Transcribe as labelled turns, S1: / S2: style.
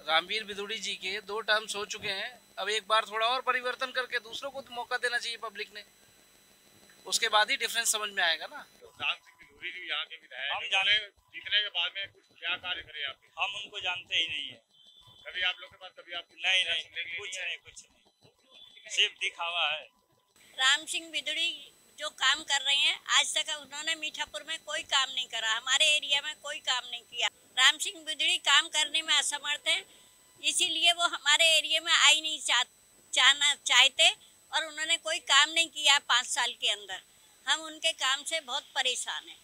S1: रामवीर बिदुड़ी जी के 2 टर्म्स हो चुके हैं। अब एक बार थोड़ा और परिवर्तन करके दूसरों को मौका देना चाहिए पब्लिक ने, उसके बाद ही डिफरेंस समझ में आएगा ना।
S2: राम सिंह बिदूरी जी यहाँ के विधायक हम जाने जीतने के बाद में कुछ क्या कार्य करे आपके?
S3: हम उनको जानते ही नहीं है।
S2: कभी आप लोग के पास कभी आप
S3: नहीं कुछ नहीं, सिर्फ दिखावा है।
S4: राम सिंह बिदुड़ी जो काम कर रहे हैं, आज तक उन्होंने मीठापुर में कोई काम नहीं करा, हमारे एरिया में कोई काम नहीं किया। राम सिंह बिदुड़ी काम करने में असमर्थ हैं, इसीलिए वो हमारे एरिया में आई नहीं चाहते और उन्होंने कोई काम नहीं किया 5 साल के अंदर। हम उनके काम से बहुत परेशान हैं।